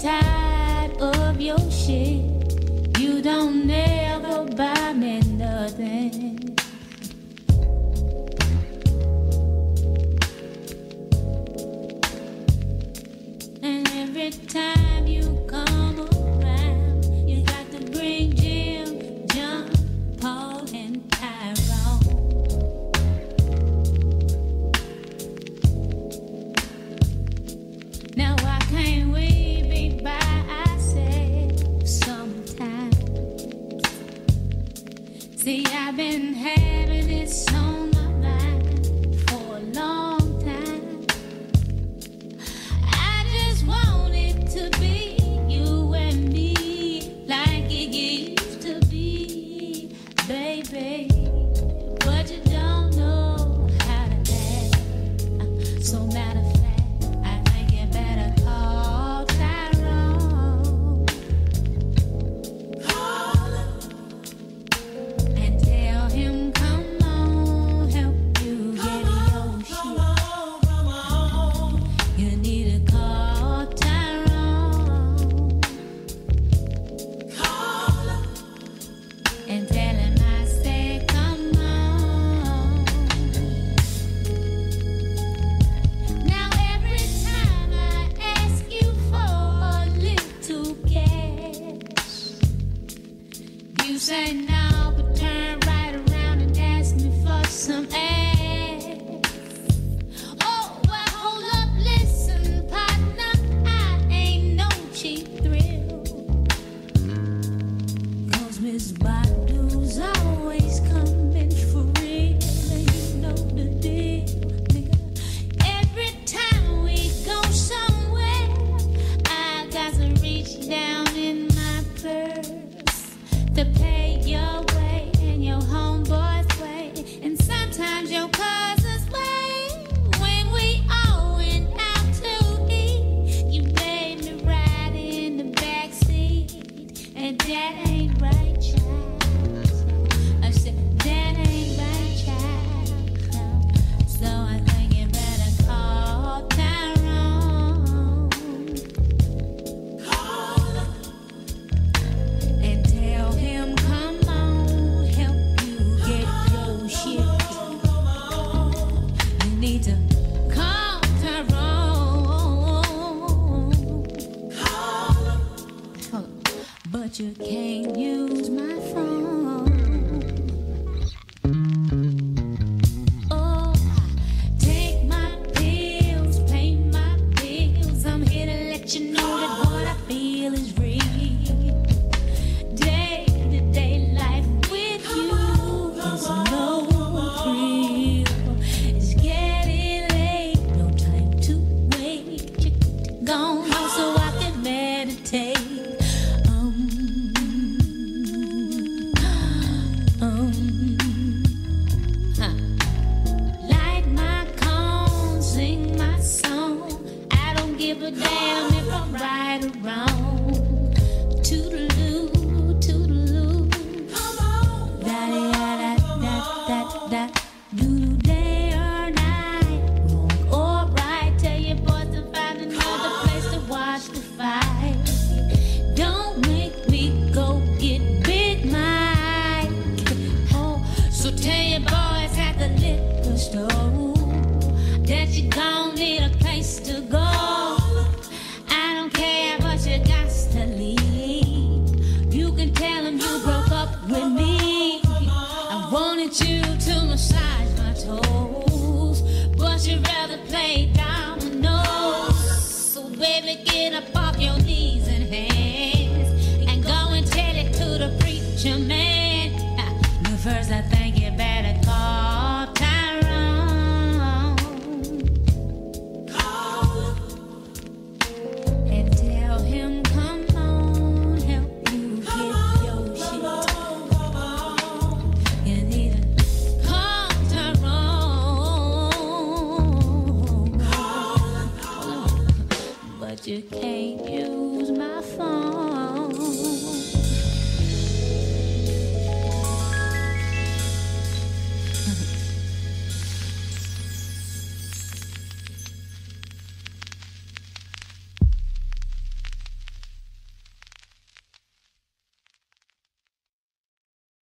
tired of your shit. You don't never buy me nothing. And every time you come around, you got to bring Jim, John, Paul, and Tyrone. Now why can't we be by ourselves sometimes? See, I've been having this on my mind for a long time. I just want it to be you and me like it used to be, baby. But you don't know how to act. So matter of fact, I think you better call Tyrone. Call him and tell him, come on, help you get your shit. You need to call Tyrone. Call him and tell him I said, come on. Now every time I ask you for a little cash, you say no, but turn right around and ask me for some ass. Oh, well, hold up, listen, partner, I ain't no cheap thrill. 'Cause Miss Badu's always coming for real, and you know the deal, nigga. Every time we go somewhere, I got to reach down in my purse to pay your way and your homeboy's way, and sometimes your cousin's way. When we all went out to eat, you made me ride in the backseat, and that ain't right, child. I said, that ain't right, child. So I think you better call Tyrone. Call him and tell him, come on, help you get your shit. You need to call Tyrone. Call him. But you can't use my phone. Oh, take my pills, pay my bills. I'm here to let you know that what I feel is real. Day-to-day life with you is no thrill. It's getting late, no time to wait. You're gone so I can meditate. Light my cone, sing my song. I don't give a damn if I'm right or wrong. Toodaloo, toodaloo. Da-da-da-da-da-da. Do day or night, wrong or right. Tell your boys to find another place to watch the fight. Don't make me go get Big Mike. Oh, so tell your boys at the liquor store that you gon' need a place to go. I don't care, but you got to leave. You can tell them you broke up with me. I wanted you to massage my toes, but you'd rather play dominoes. So baby, get up off your knees and hands and go and tell it to the preacher man. But first I think you better call Tyrone. Call him and tell him, come on, help you get your shit. You need to call Tyrone. But you can't use my phone.